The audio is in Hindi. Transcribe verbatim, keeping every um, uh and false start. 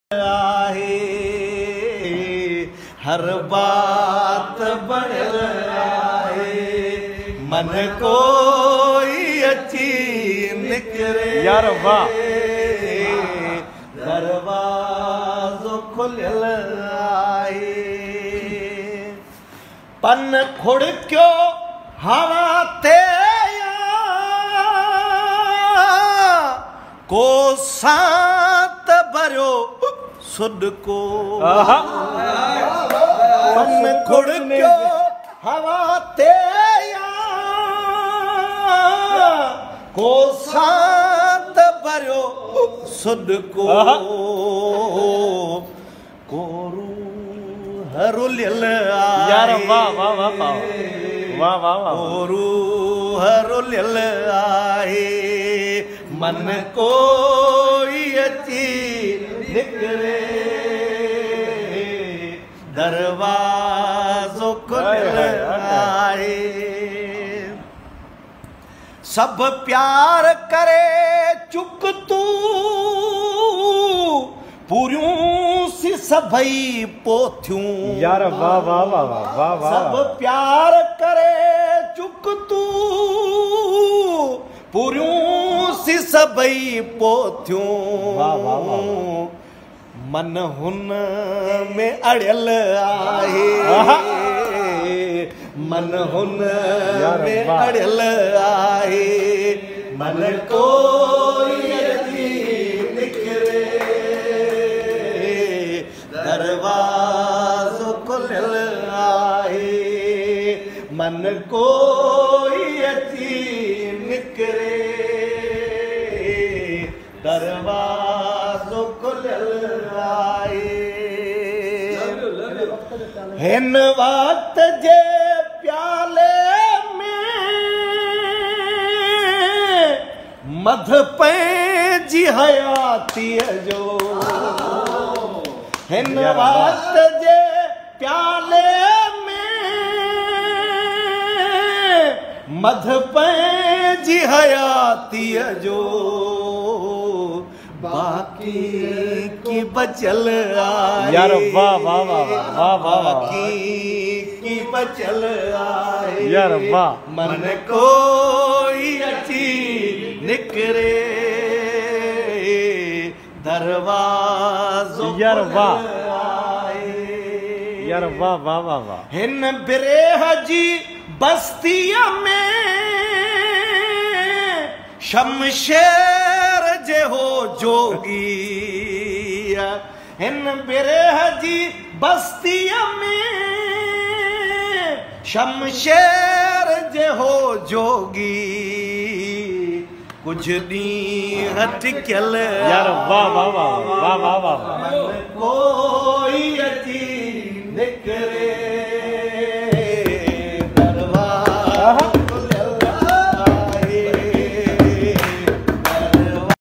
आहे हर बात बढ़ियल आहे मन कोई अची निकरे यार वाह दरवाज़ो खुलियल आहे पन खुड़कियो हवा ते को सात भरियो सुडको पन खुड़कियो हवा ते को सात भरियो सुडको कोरू हरुलियल यार वाह वाह वाह वाह वाह वाह कोरू हरुलियल आहे मन कोई अची निकरे दरवाज़ो खुलियल आहे सब प्यार करे चुक तू पूरियूं सी सभई पोथियूं यार वाह वाह वाह वाह वाह सब प्यार करे चुक तू पूरियूं सी सभई पोथियूं वाह वाह वाह मन हुन में अड़ियल आहे मन हुन में अड़ियल आहे मन कोई अची निकरे दरवाज़ो खुलियल आहे मन कोई अची निकरे दरवाज़ो खुलियल आहे हिन वक्त जे प्याले में मध पंहिंजी हयातीअ जो हिन वक्त जे प्याले में मध पंहिंजी हयातीअ जो बाकी की बचल आहे यार वाह वाह वाह वाह वाह बाकी की बचल आहे यार वाह मन कोई अची निकरे दरवाज़ो यार वाह आहे यार वाह वाह वाह वाह हिन बिरेह जी बस्तीअ में शमशेर जे हो जोगी हिन बिरेह जी बस्तीअ में शमशेर जे हो जोगी कुछ ॾींहं टिकियल यार वाह वाह वाह वाह वाह वाह कोई अची निकरे